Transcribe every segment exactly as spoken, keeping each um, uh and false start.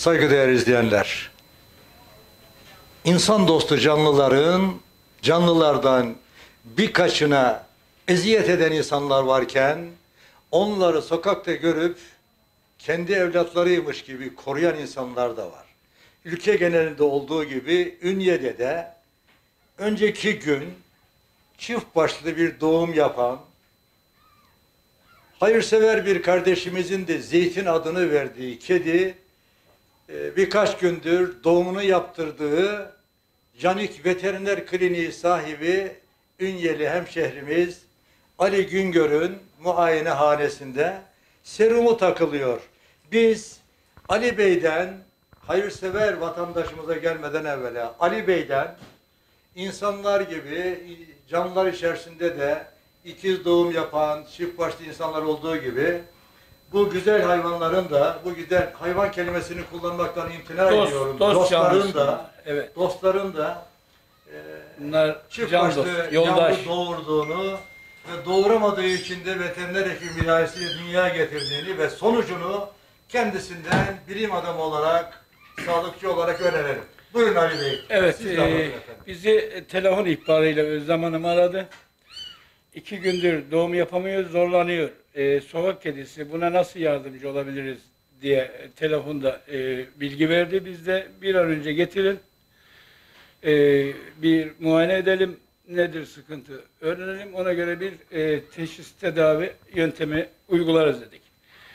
Saygıdeğer izleyenler, insan dostu canlıların, canlılardan birkaçına eziyet eden insanlar varken, onları sokakta görüp kendi evlatlarıymış gibi koruyan insanlar da var. Ülke genelinde olduğu gibi Ünye'de de önceki gün çift başlı bir doğum yapan, hayırsever bir kardeşimizin de Zeytin adını verdiği kedi, birkaç gündür doğumunu yaptırdığı Canik Veteriner Kliniği sahibi Ünyeli hemşehrimiz Ali Güngör'ün muayenehanesinde serumu takılıyor. Biz Ali Bey'den, hayırsever vatandaşımıza gelmeden evvela Ali Bey'den insanlar gibi canlılar içerisinde de ikiz doğum yapan, çift başlı insanlar olduğu gibi bu güzel hayvanların da, bu güzel hayvan kelimesini kullanmaktan imtina Dost, ediyorum. dost Dostların da, evet. dostların da e, Bunlar çift can başlı dost, yoldaş. yavru doğurduğunu ve doğuramadığı için de veteriner hekim müdahalesiyle dünyaya getirdiğini ve sonucunu kendisinden bilim adamı olarak, sağlıkçı olarak öğrenelim. Buyurun Ali Bey. Evet, Siz de anlatın e, efendim. bizi telefon ihbarıyla Özlem Hanım aradı. İki gündür doğum yapamıyor, zorlanıyor. E, sokak kedisi, buna nasıl yardımcı olabiliriz diye e, telefonda e, bilgi verdi. Biz de bir an önce getirin, e, bir muayene edelim, nedir sıkıntı öğrenelim. Ona göre bir e, teşhis tedavi yöntemi uygularız dedik.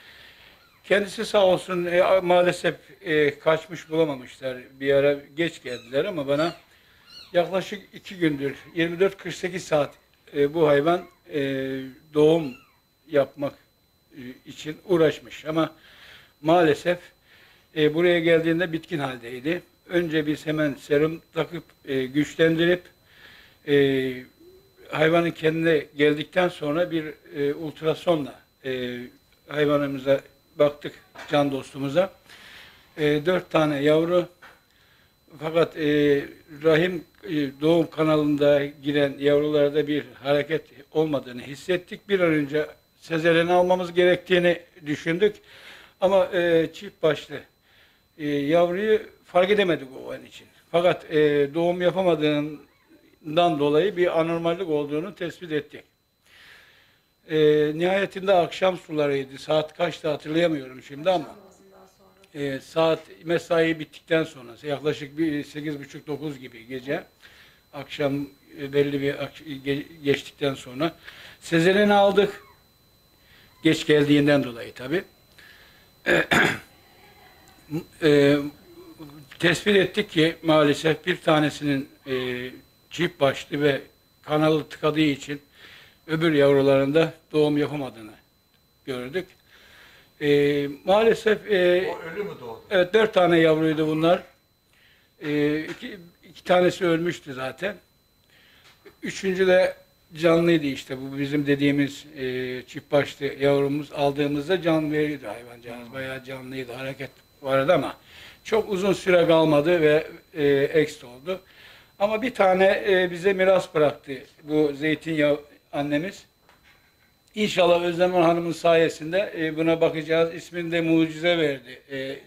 Kendisi sağ olsun e, maalesef e, kaçmış bulamamışlar. Bir ara geç geldiler ama bana yaklaşık iki gündür yirmi dört kırk sekiz saat e, bu hayvan e, doğum yapmak e, için uğraşmış. Ama maalesef e, buraya geldiğinde bitkin haldeydi. Önce biz hemen serum takıp e, güçlendirip e, hayvanın kendine geldikten sonra bir e, ultrasonla e, hayvanımıza baktık, can dostumuza. E, dört tane yavru, fakat e, rahim e, doğum kanalında giren yavrularda bir hareket olmadığını hissettik. Bir an önce sezaryen almamız gerektiğini düşündük. Ama e, çift başlı e, yavruyu fark edemedik o an için. Fakat e, doğum yapamadığından dolayı bir anormallik olduğunu tespit ettik. E, nihayetinde akşam sularıydı. Saat kaçtı hatırlayamıyorum şimdi ama e, saat mesai bittikten sonra yaklaşık bir sekiz buçuk dokuz gibi gece akşam e, belli bir ge, geçtikten sonra sezaryen aldık. Geç geldiğinden dolayı tabii. E, e, tespit ettik ki maalesef bir tanesinin e, çift başlı ve kanalı tıkadığı için öbür yavrularında doğum yapamadığını gördük. E, maalesef e, O ölü mü doğdu? Evet, dört tane yavruydu bunlar. E, iki, iki tanesi ölmüştü zaten. Üçüncü de canlıydı işte. Bu bizim dediğimiz e, çift başlı yavrumuz aldığımızda can veriyordu hayvancağız. Bayağı canlıydı, hareket vardı ama çok uzun süre kalmadı ve e, eks oldu. Ama bir tane e, bize miras bıraktı bu Zeytin annemiz. İnşallah Özlem Hanım'ın sayesinde e, buna bakacağız. İsmini de Mucize verdi. E,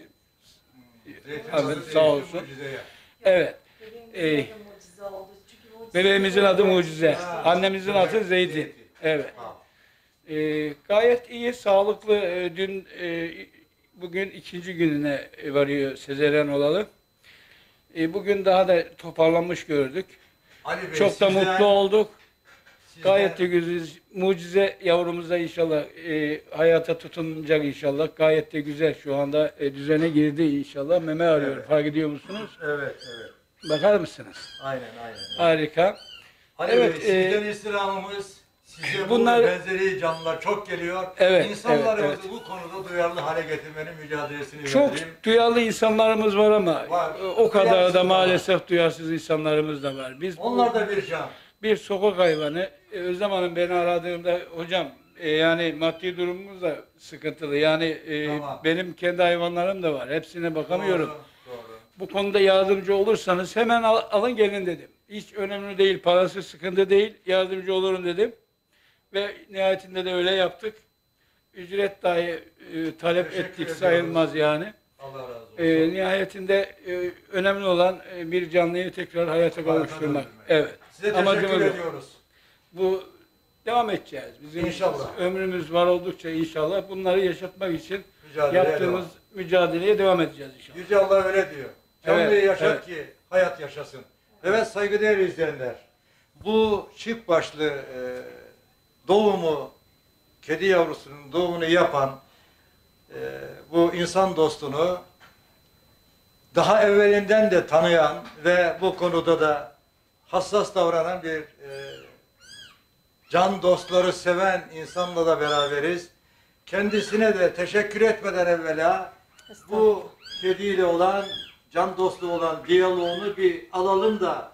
Ahmet sağ olsun. Evet. E, bebeğimizin adı Mucize. Annemizin adı Zeytin. Evet. E, gayet iyi, sağlıklı. E, dün e, bugün ikinci gününe varıyor sezaryen olalı. E, bugün daha da toparlanmış gördük. Ali Bey, Çok da sizden, mutlu olduk. sizden, Gayet de güzel. Mucize yavrumuz da inşallah e, hayata tutunacak inşallah. Gayet de güzel. Şu anda e, düzene girdi inşallah. Meme arıyor. Evet. Fark ediyor musunuz? Evet, evet. Bakar mısınız? Aynen, aynen. Harika. Ali Evet, Bey, e, sizden istirhamımız, size bunlar- bu benzeri canlılar çok geliyor. Evet, İnsanlarımızı evet, bu konuda duyarlı hale getirmenin mücadelesini Çok vereyim. duyarlı insanlarımız var ama Var. e, o kadar Duyarsız da da maalesef duyarsız insanlarımız da var. Biz bu- Onlar da bir can. bir sokak hayvanı. E, Özlem Hanım beni aradığımda hocam e, yani maddi durumumuz da sıkıntılı. Yani e, Tamam. benim kendi hayvanlarım da var. Hepsine bakamıyorum. Doğru, doğru. Bu konuda yardımcı olursanız hemen al, alın gelin dedim. Hiç önemli değil, parası sıkıntı değil, yardımcı olurum dedim. Ve nihayetinde de öyle yaptık. Ücret dahi e, talep Teşekkür ettik ediyoruz. sayılmaz yani. Allah razı olsun. E, nihayetinde e, önemli olan e, bir canlıyı tekrar hayata kavuşturmak. Evet. Size teşekkür Amacımız o. ediyoruz. Bu devam edeceğiz. Bizim İnşallah. ömrümüz var oldukça inşallah bunları yaşatmak için Mücadeleye yaptığımız devam. mücadeleye devam edeceğiz inşallah. Yüce Allah öyle diyor. Canlıyı Evet, yaşat evet. ki hayat yaşasın. Evet saygıdeğer izleyenler. Bu çift başlı e, doğumu, kedi yavrusunun doğumunu yapan e, bu insan dostunu daha evvelinden de tanıyan ve bu konuda da hassas davranan bir e, can dostları seven insanla da beraberiz. Kendisine de teşekkür etmeden evvela bu kediyle olan, can dostluğu olan diyaloğunu bir alalım da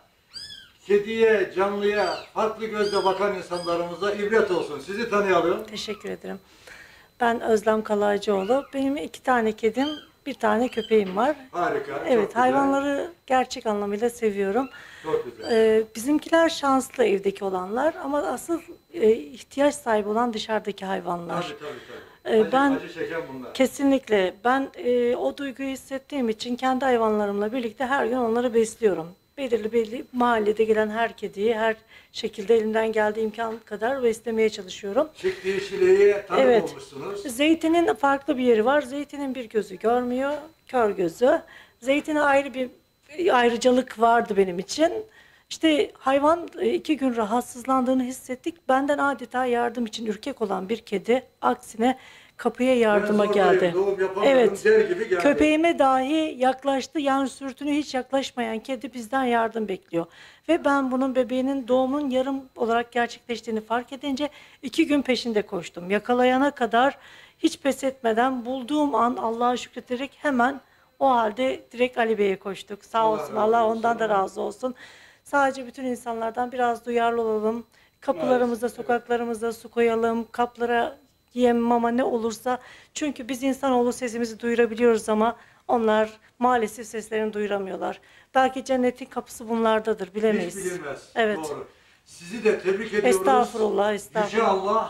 kediye, canlıya farklı gözle bakan insanlarımıza ibret olsun. Sizi tanıyalım. Teşekkür ederim. Ben Özlem Kalaycıoğlu. Benim iki tane kedim, bir tane köpeğim var. Harika. çok Evet, güzel, hayvanları gerçek anlamıyla seviyorum. Çok güzel. Ee, bizimkiler şanslı evdeki olanlar ama asıl e, ihtiyaç sahibi olan dışarıdaki hayvanlar. Tabii tabii tabii. Ee, Acı, ben acı çeken bunlar. kesinlikle ben e, o duyguyu hissettiğim için kendi hayvanlarımla birlikte her gün onları besliyorum. Belirli belli mahallede gelen her kediyi her şekilde elimden geldiği imkan kadar beslemeye çalışıyorum. Çıktığı çileği tanık Evet. olmuşsunuz. Zeytinin farklı bir yeri var. Zeytinin bir gözü görmüyor, kör gözü. Zeytine ayrı bir ayrıcalık vardı benim için. İşte hayvan e, iki gün rahatsızlandığını hissettik. Benden adeta yardım için ürkek olan bir kedi aksine kapıya yardıma Ben zordayım, geldi. doğum yapamadım Evet. der gibi geldi. Köpeğime dahi yaklaştı. Yani sürtünü hiç yaklaşmayan kedi bizden yardım bekliyor. Ve ben bunun bebeğinin doğumun yarım olarak gerçekleştiğini fark edince iki gün peşinde koştum. Yakalayana kadar hiç pes etmeden bulduğum an Allah'a şükreterek hemen o halde direkt Ali Bey'e koştuk. Sağ Allah olsun. razı Allah olsun. ondan da razı olsun. Sadece bütün insanlardan biraz duyarlı olalım. Kapılarımıza, Maalesef, evet. sokaklarımıza su koyalım. Kaplara yem, mama ne olursa. Çünkü biz insanoğlu sesimizi duyurabiliyoruz ama onlar maalesef seslerini duyuramıyorlar. Belki cennetin kapısı bunlardadır, bilemeyiz. Hiç bilinmez. Evet. Doğru. Sizi de tebrik ediyoruz. Estağfurullah, estağfurullah. Yüce Allah,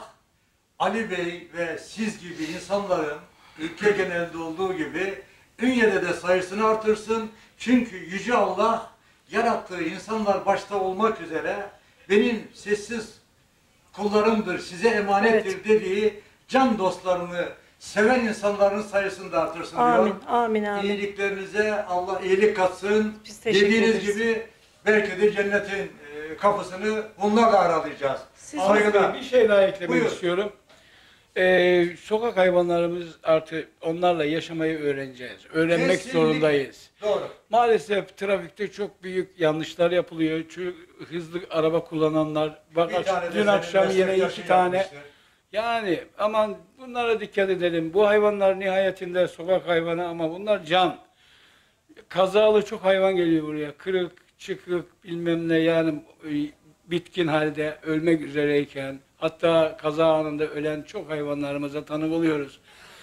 Ali Bey ve siz gibi insanların ülke genelinde olduğu gibi Ünye'de de sayısını artırsın. Çünkü Yüce Allah yarattığı insanlar başta olmak üzere benim sessiz kullarımdır, size emanettir Evet. dediği can dostlarını seven insanların sayısını da artırsın Amin, diyor. amin, amin. İyiliklerinize Allah iyilik katsın. Biz teşekkür Dediğiniz ederiz. gibi belki de cennetin e, kapısını bunlarla aralayacağız. Siz- Saygılar. Bir şey daha eklemek Buyur. istiyorum. Ee, sokak hayvanlarımız artık onlarla yaşamayı öğreneceğiz. Öğrenmek Kesinlikle. zorundayız. Doğru. Maalesef trafikte çok büyük yanlışlar yapılıyor. Çünkü hızlı araba kullananlar. Bak Bir tane de dün senin akşam yine meslektaşın iki tane. yapmıştı. Yani aman bunlara dikkat edelim. Bu hayvanlar nihayetinde sokak hayvanı ama bunlar can. Kazalı çok hayvan geliyor buraya. Kırık, çıkık bilmem ne yani e, bitkin halde ölmek üzereyken hatta kaza anında ölen çok hayvanlarımıza tanık oluyoruz.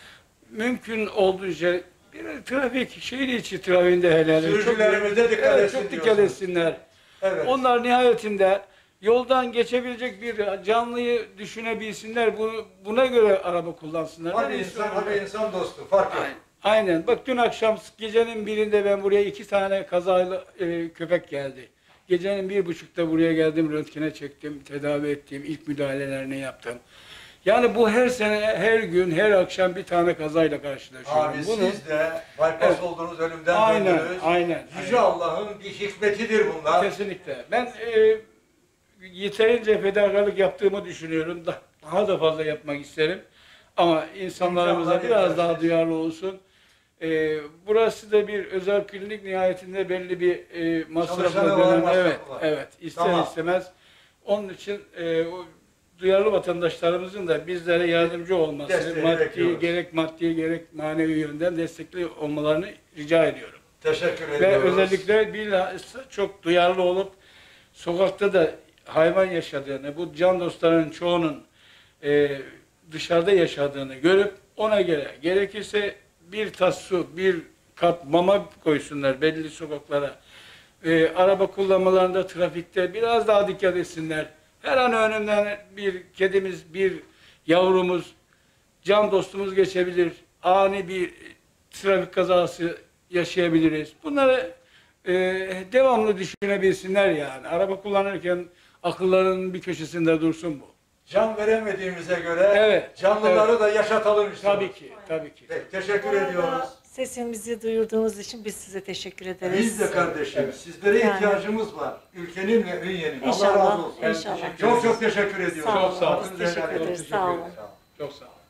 Mümkün olduğunca bir trafik, şehir içi trafiğinde hele hele çok, Sürücülerimize dikkat evet, etsin çok dikkat diyorsunuz. etsinler. Evet. Onlar nihayetinde yoldan geçebilecek bir canlıyı düşünebilsinler. Bu, buna göre araba kullansınlar. Hadi Ben insan, istiyorum. hadi insan dostu. Fark yok. Aynen. Bak dün akşam gecenin birinde ben buraya iki tane kazayla e, köpek geldi. Gecenin bir buçukta buraya geldim, röntgene çektim, tedavi ettim, ilk müdahalelerini yaptım. Yani bu her sene, her gün, her akşam bir tane kazayla karşılaşıyorum. Abi Bunu, siz de bypass Evet. oldunuz, ölümden Aynen, döndünüz. aynen, Yüce aynen. Allah'ın bir hikmetidir bunlar. Kesinlikle. Ben e, yeterince fedakarlık yaptığımı düşünüyorum. Daha da fazla yapmak isterim. Ama insanlarımıza İnşallah biraz daha yaparsınız. duyarlı olsun. E, burası da bir özel klinik, nihayetinde belli bir e, masrafla Çalışanı var, dönen. masrafı Evet, var. evet. İster Tamam. istemez. Onun için e, o duyarlı vatandaşlarımızın da bizlere yardımcı olması, Desteğini maddi bekliyoruz. gerek maddi gerek manevi yönden destekli olmalarını rica ediyorum. Teşekkür Ve ediyoruz. özellikle bilhassa çok duyarlı olup sokakta da hayvan yaşadığını, bu can dostlarının çoğunun e, dışarıda yaşadığını görüp ona göre gerekirse bir tas su, bir kap mama koysunlar belli sokaklara. E, araba kullanmalarında, trafikte biraz daha dikkat etsinler. Her an önünden bir kedimiz, bir yavrumuz, can dostumuz geçebilir. Ani bir trafik kazası yaşayabiliriz. Bunları e, devamlı düşünebilsinler yani. Araba kullanırken akıllarının bir köşesinde dursun bu. Can veremediğimize göre Evet, canlıları evet. da yaşatalım işte. Tabii ki, tabii ki. Peki, teşekkür Bu arada ediyoruz. Sesimizi duyurduğunuz için biz size teşekkür ederiz. Biz de kardeşim, Evet. sizlere Yani. ihtiyacımız var. Ülkenin ve ünyenin. Allah İnşallah, razı olsun. inşallah. Çok çok teşekkür ediyoruz. Sağ olun. Çok sağ olun. Biz teşekkür ederiz. Sağ olun. Çok sağ olun.